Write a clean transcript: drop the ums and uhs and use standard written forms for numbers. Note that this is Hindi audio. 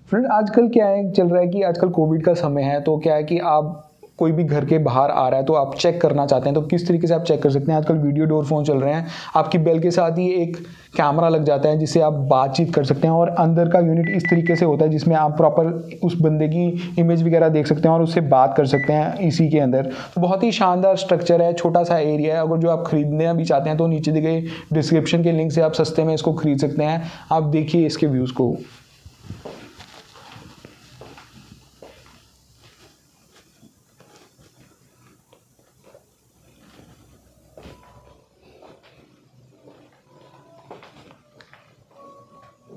फ्रेंड आजकल क्या है चल रहा है कि आजकल कोविड का समय है, तो क्या है कि आप कोई भी घर के बाहर आ रहा है तो आप चेक करना चाहते हैं, तो किस तरीके से आप चेक कर सकते हैं। आजकल वीडियो डोर फोन चल रहे हैं, आपकी बेल के साथ ही एक कैमरा लग जाता है जिससे आप बातचीत कर सकते हैं, और अंदर का यूनिट इस तरीके से होता है जिसमें आप प्रॉपर उस बंदे की इमेज वगैरह देख सकते हैं और उससे बात कर सकते हैं इसी के अंदर। तो बहुत ही शानदार स्ट्रक्चर है, छोटा सा एरिया है। अगर जो आप खरीदना भी चाहते हैं तो नीचे दी गई डिस्क्रिप्शन के लिंक से आप सस्ते में इसको खरीद सकते हैं। आप देखिए इसके व्यूज़ को।